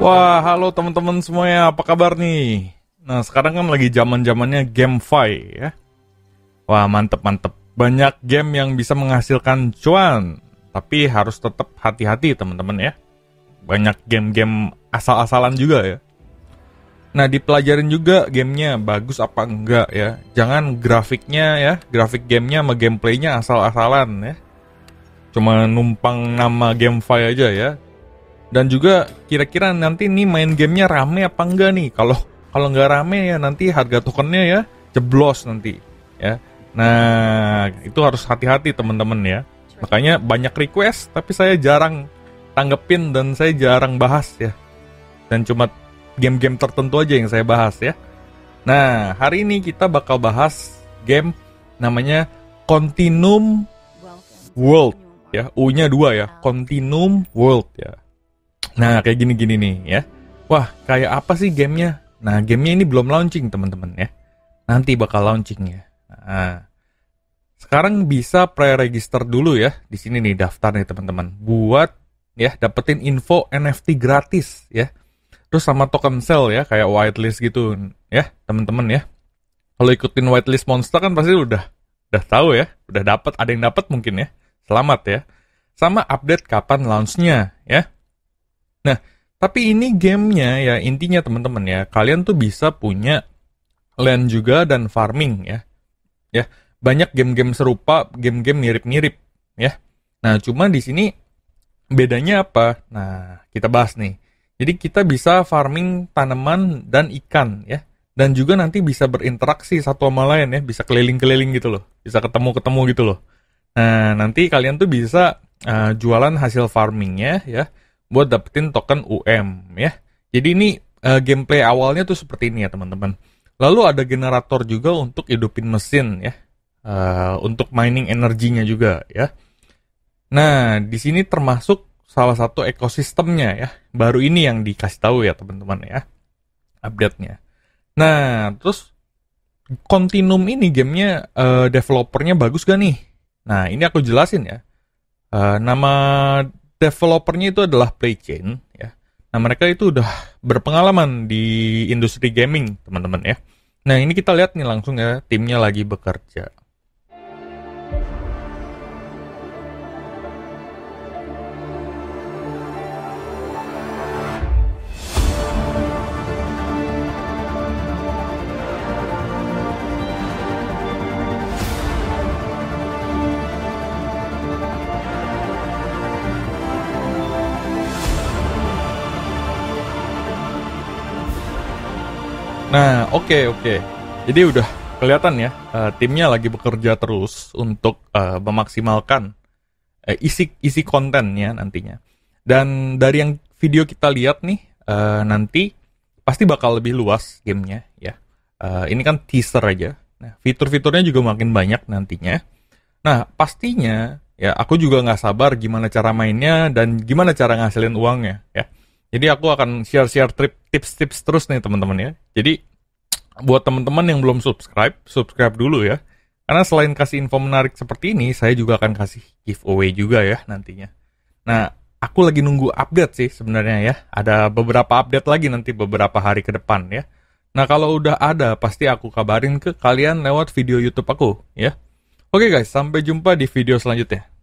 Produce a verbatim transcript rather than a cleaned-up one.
Wah, halo teman-teman semuanya, apa kabar nih? Nah, sekarang kan lagi zaman-zamannya GameFi ya. Wah, mantep-mantep. Banyak game yang bisa menghasilkan cuan, tapi harus tetap hati-hati teman-teman ya. Banyak game-game asal-asalan juga ya. Nah, dipelajarin juga gamenya bagus apa enggak ya. Jangan grafiknya ya, grafik gamenya sama gameplaynya asal-asalan ya. Cuma numpang nama GameFi aja ya. Dan juga kira-kira nanti nih main gamenya rame apa enggak nih? Kalau kalau nggak rame ya nanti harga tokennya ya jeblos nanti ya. Nah itu harus hati-hati teman-teman ya. Makanya banyak request tapi saya jarang tanggepin dan saya jarang bahas ya. Dan cuma game-game tertentu aja yang saya bahas ya. Nah hari ini kita bakal bahas game namanya Continuum World ya. U-nya dua ya, Continuum World ya. Nah, kayak gini-gini nih ya. Wah, kayak apa sih gamenya? Nah, gamenya ini belum launching teman-teman ya. Nanti bakal launching ya. Nah, sekarang bisa pre-register dulu ya. Di sini nih daftar nih teman-teman. Buat ya dapetin info N F T gratis ya. Terus sama token sale ya, kayak whitelist gitu ya, teman-teman ya. Kalau ikutin whitelist Monster kan pasti udah udah tahu ya, udah dapat, ada yang dapat mungkin ya. Selamat ya. Sama update kapan launch-nya ya. Nah, tapi ini gamenya ya intinya teman-teman ya, kalian tuh bisa punya land juga dan farming ya. Ya, banyak game-game serupa, game-game mirip-mirip ya. Nah, cuma di sini bedanya apa? Nah, kita bahas nih. Jadi kita bisa farming tanaman dan ikan ya. Dan juga nanti bisa berinteraksi satu sama lain ya, bisa keliling-keliling gitu loh. Bisa ketemu-ketemu gitu loh. Nah, nanti kalian tuh bisa uh, jualan hasil farmingnya ya. Buat dapetin token U M ya. Jadi ini uh, gameplay awalnya tuh seperti ini ya teman-teman. Lalu ada generator juga untuk hidupin mesin ya. Uh, untuk mining energinya juga ya. Nah, di sini termasuk salah satu ekosistemnya ya. Baru ini yang dikasih tahu ya teman-teman ya. Update-nya. Nah, terus Continuum ini gamenya uh, developernya bagus gak nih? Nah, ini aku jelasin ya. Uh, nama developernya itu adalah Playchain ya. Nah, mereka itu udah berpengalaman di industri gaming, teman-teman ya. Nah, ini kita lihat nih langsung ya, timnya lagi bekerja. Nah, oke okay, oke. Okay. Jadi udah kelihatan ya, uh, timnya lagi bekerja terus untuk uh, memaksimalkan uh, isi isi kontennya nantinya. Dan dari yang video kita lihat nih, uh, nanti pasti bakal lebih luas gamenya ya. Uh, ini kan teaser aja. Nah, fitur-fiturnya juga makin banyak nantinya. Nah, pastinya ya aku juga nggak sabar gimana cara mainnya dan gimana cara ngasilin uangnya ya. Jadi aku akan share-share trip tips-tips terus nih teman-teman ya. Jadi buat teman-teman yang belum subscribe, subscribe dulu ya. Karena selain kasih info menarik seperti ini, saya juga akan kasih giveaway juga ya nantinya. Nah, aku lagi nunggu update sih sebenarnya ya. Ada beberapa update lagi nanti beberapa hari ke depan ya. Nah, kalau udah ada pasti aku kabarin ke kalian lewat video YouTube aku ya. Oke guys, sampai jumpa di video selanjutnya.